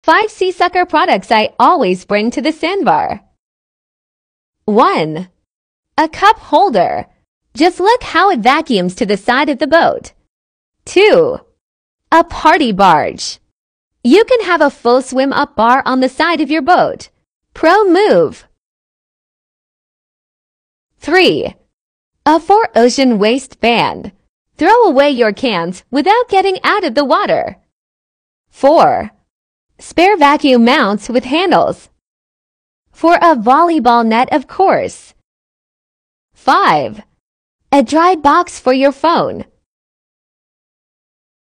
5 SeaSucker products I always bring to the Sandbar. 1. A cup holder. Just look how it vacuums to the side of the boat. 2. A party barge. You can have a full swim-up bar on the side of your boat. Pro move. 3. A 4-ocean waistband. Throw away your cans without getting out of the water. 4. Spare vacuum mounts with handles. For a volleyball net, of course. 5. A dry box for your phone.